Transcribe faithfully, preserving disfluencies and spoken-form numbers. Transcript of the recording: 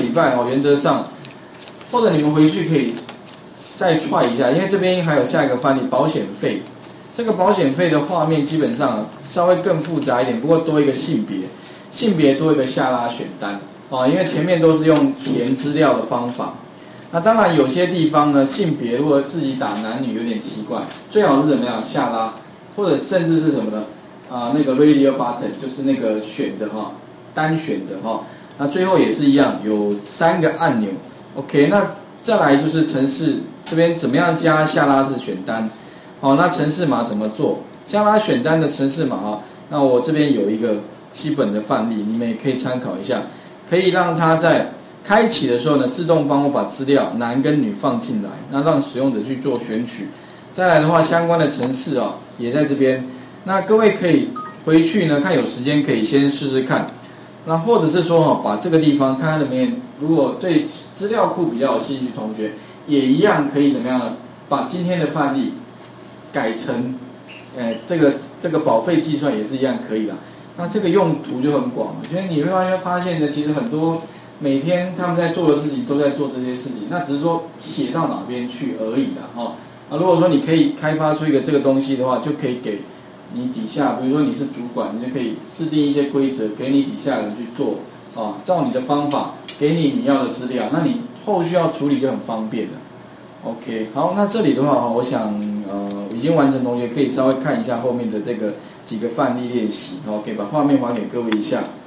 礼拜哦，原则上，或者你们回去可以再踹一下，因为这边还有下一个范例保险费。这个保险费的画面基本上稍微更复杂一点，不过多一个性别，性别多一个下拉选单哦，因为前面都是用填资料的方法。那当然有些地方呢，性别如果自己打男女有点奇怪，最好是怎么样下拉，或者甚至是什么呢？啊，那个 radio button 就是那个选的哈，单选的哈。那最后也是一样，有三个按钮。OK， 那再来就是程式这边怎么样加下拉式选单？好，那程式码怎么做？下拉选单的程式码啊，那我这边有一个基本的范例，你们也可以参考一下，可以让它在开启的时候呢，自动帮我把资料男跟女放进来，那让使用者去做选取。再来的话，相关的程式啊也在这边。那各位可以回去呢，看有时间可以先试试看。那或者是说哈，把这个地方看看里面，如果对资料库比较有兴趣的同学，也一样可以怎么样呢？把今天的范例改成，呃，这个这个保费计算也是一样可以的。那这个用途就很广了，因为你会发现发现呢，其实很多每天他们在做的事情都在做这些事情，那只是说写到哪边去而已啦，哈。啊，如果说你可以开发出一个这个东西的话，就可以给你底下，比如说你是主管，你就可以制定一些规则，给你底下人去做，啊，照你的方法给你你要的资料，那你后续要处理就很方便了。OK， 好，那这里的话，我想呃已经完成同学可以稍微看一下后面的这个几个范例练习，好，可以把画面还给各位一下。